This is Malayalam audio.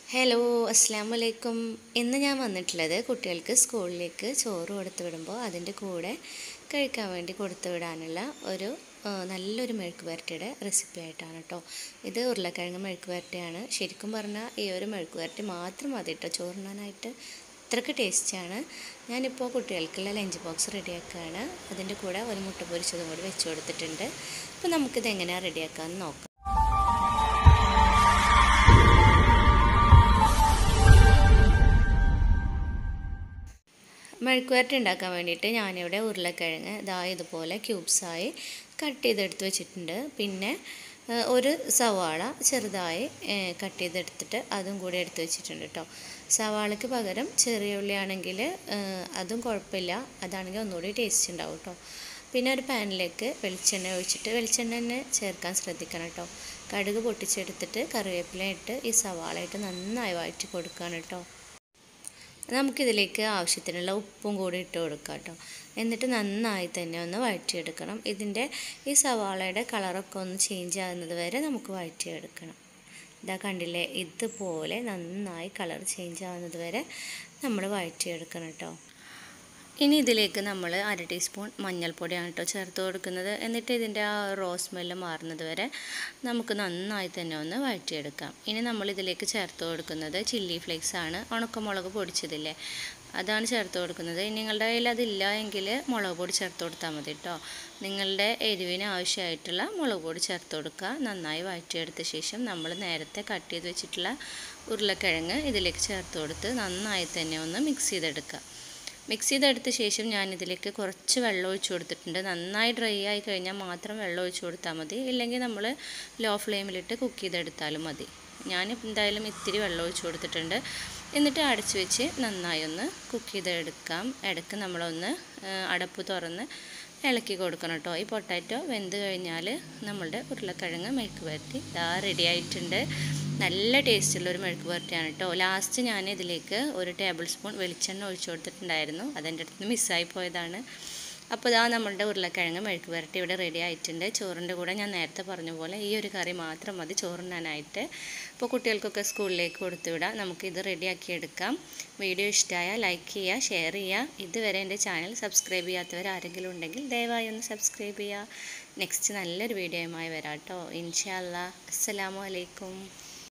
ഹലോ അസ്സാം വലൈക്കും. ഇന്ന് ഞാൻ വന്നിട്ടുള്ളത് കുട്ടികൾക്ക് സ്കൂളിലേക്ക് ചോറ് കൊടുത്തു വിടുമ്പോൾ അതിൻ്റെ കൂടെ കഴിക്കാൻ വേണ്ടി കൊടുത്തു വിടാനുള്ള ഒരു നല്ലൊരു മെഴുക്ക് പുരട്ടിയുടെ റെസിപ്പി ആയിട്ടാണ് കേട്ടോ. ഇത് ഉരുളക്കിഴങ്ങ് മെഴുക്ക് പുരട്ടിയാണ്. ശരിക്കും പറഞ്ഞാൽ ഈ ഒരു മെഴുക്ക് പുരട്ടി മാത്രം മതി കേട്ടോ ചോറുണ്ണാനായിട്ട്. അത്രയ്ക്ക് ടേസ്റ്റിയാണ്. ഞാനിപ്പോൾ കുട്ടികൾക്കുള്ള ലഞ്ച് ബോക്സ് റെഡിയാക്കുകയാണ്. അതിൻ്റെ കൂടെ ഒരു മുട്ട പൊരിച്ചതും കൂടി വെച്ച് കൊടുത്തിട്ടുണ്ട്. അപ്പോൾ നമുക്കിത് എങ്ങനെയാണ് റെഡിയാക്കാമെന്ന് നോക്കാം. മെഴുക്ക് പുരട്ടി ഉണ്ടാക്കാൻ വേണ്ടിയിട്ട് ഞാനിവിടെ ഉരുളക്കിഴങ്ങ് ഇതുപോലെ ക്യൂബ്സായി കട്ട് ചെയ്തെടുത്ത് വെച്ചിട്ടുണ്ട്. പിന്നെ ഒരു സവാള ചെറുതായി കട്ട് ചെയ്തെടുത്തിട്ട് അതും കൂടി എടുത്ത് വെച്ചിട്ടുണ്ട് കേട്ടോ. സവാളയ്ക്ക് പകരം ചെറിയ ഉള്ളി ആണെങ്കിൽ അതും കുഴപ്പമില്ല, അതാണെങ്കിൽ ഒന്നുകൂടി ടേസ്റ്റ് ഉണ്ടാവും കേട്ടോ. പിന്നെ ഒരു പാനിലേക്ക് വെളിച്ചെണ്ണ ഒഴിച്ചിട്ട് വെളിച്ചെണ്ണ തന്നെ ചേർക്കാൻ ശ്രദ്ധിക്കണം കേട്ടോ. കടുക് പൊട്ടിച്ചെടുത്തിട്ട് കറിവേപ്പില ഇട്ട് ഈ സവാള ഇട്ട് നന്നായി വഴറ്റി കൊടുക്കുകയാണ് കേട്ടോ. നമുക്കിതിലേക്ക് ആവശ്യത്തിനുള്ള ഉപ്പും കൂടി ഇട്ട് കൊടുക്കാം കേട്ടോ. എന്നിട്ട് നന്നായി തന്നെ ഒന്ന് വഴറ്റിയെടുക്കണം. ഈ സവാളയുടെ കളറൊക്കെ ഒന്ന് ചേഞ്ച് ആകുന്നത് വരെ നമുക്ക് വഴറ്റിയെടുക്കണം. ഇതാ കണ്ടില്ലേ, ഇതുപോലെ നന്നായി കളർ ചേഞ്ച് ആകുന്നത് വരെ നമ്മൾ വഴറ്റിയെടുക്കണം കേട്ടോ. ഇനി ഇതിലേക്ക് നമ്മൾ 1/2 ടീസ്പൂൺ മഞ്ഞൾപ്പൊടിയാണ് കേട്ടോ ചേർത്ത് കൊടുക്കുന്നത്. എന്നിട്ട് ഇതിൻ്റെ ആ റോസ് സ്മെല്ല് മാറുന്നത് വരെ നമുക്ക് നന്നായി തന്നെ ഒന്ന് വഴറ്റിയെടുക്കാം. ഇനി നമ്മൾ ഇതിലേക്ക് ചേർത്ത് കൊടുക്കുന്നത് ചില്ലി ഫ്ലേക്സ് ആണ്. ഉണക്കമുളക് പൊടിച്ചതില്ലേ, അതാണ് ചേർത്ത് കൊടുക്കുന്നത്. നിങ്ങളുടെ കയ്യിൽ അതില്ല എങ്കിൽ മുളക് പൊടി ചേർത്ത് കൊടുത്താൽ മതി കേട്ടോ. നിങ്ങളുടെ എരിവിന് ആവശ്യമായിട്ടുള്ള മുളക് പൊടി ചേർത്ത് കൊടുക്കുക. നന്നായി വഴറ്റിയെടുത്ത ശേഷം നമ്മൾ നേരത്തെ കട്ട് ചെയ്ത് വെച്ചിട്ടുള്ള ഉരുളക്കിഴങ്ങ് ഇതിലേക്ക് ചേർത്ത് കൊടുത്ത് നന്നായി തന്നെ ഒന്ന് മിക്സ് ചെയ്തെടുക്കുക. മിക്സ് ചെയ്തെടുത്ത ശേഷം ഞാനിതിലേക്ക് കുറച്ച് വെള്ളം ഒഴിച്ച് കൊടുത്തിട്ടുണ്ട്. നന്നായി ഡ്രൈ ആയി കഴിഞ്ഞാൽ മാത്രം വെള്ളം ഒഴിച്ച് കൊടുത്താൽ മതി, ഇല്ലെങ്കിൽ നമ്മൾ ലോ ഫ്ലെയിമിലിട്ട് കുക്ക് ചെയ്തെടുത്താലും മതി. ഞാൻ എന്തായാലും ഇത്തിരി വെള്ളം ഒഴിച്ച് കൊടുത്തിട്ടുണ്ട്. എന്നിട്ട് അടച്ച് വെച്ച് നന്നായി ഒന്ന് കുക്ക് ചെയ്തെടുക്കാം. ഇടയ്ക്ക് നമ്മളൊന്ന് അടപ്പ് തുറന്ന് ഇളക്കി കൊടുക്കണം കേട്ടോ. ഈ പൊട്ടാറ്റോ വെന്ത് കഴിഞ്ഞാൽ നമ്മളുടെ ഉരുളക്കിഴങ്ങ് മെഴുക്ക് പുരട്ടി റെഡി ആയിട്ടുണ്ട്. നല്ല ടേസ്റ്റുള്ളൊരു മെഴുക്ക് പുരട്ടിയാണ് കേട്ടോ. ലാസ്റ്റ് ഞാൻ ഇതിലേക്ക് 1 ടേബിൾ സ്പൂൺ വെളിച്ചെണ്ണ ഒഴിച്ചു കൊടുത്തിട്ടുണ്ടായിരുന്നു. അതെൻ്റെ അടുത്ത് നിന്ന് മിസ്സായി പോയതാണ്. അപ്പോൾ നമ്മളുടെ ഉരുളക്കിഴങ്ങ് മെഴുക്ക് പുരട്ടി ഇവിടെ റെഡി ആയിട്ടുണ്ട്. ചോറിൻ്റെ കൂടെ ഞാൻ നേരത്തെ പറഞ്ഞ പോലെ ഈ ഒരു കറി മാത്രം മതി ചോറുണ്ണാനായിട്ട്. അപ്പോൾ കുട്ടികൾക്കൊക്കെ സ്കൂളിലേക്ക് കൊടുത്തു വിടാം. നമുക്കിത് റെഡിയാക്കി എടുക്കാം. വീഡിയോ ഇഷ്ടമായാൽ ലൈക്ക് ചെയ്യുക, ഷെയർ ചെയ്യുക. ഇതുവരെ എൻ്റെ ചാനൽ സബ്സ്ക്രൈബ് ചെയ്യാത്തവർ ആരെങ്കിലും ഉണ്ടെങ്കിൽ ദയവായി ഒന്ന് സബ്സ്ക്രൈബ് ചെയ്യുക. നെക്സ്റ്റ് നല്ലൊരു വീഡിയോയുമായി വരാം കേട്ടോ. ഇൻഷാ അല്ലാ. അസ്സലാമു അലൈക്കും.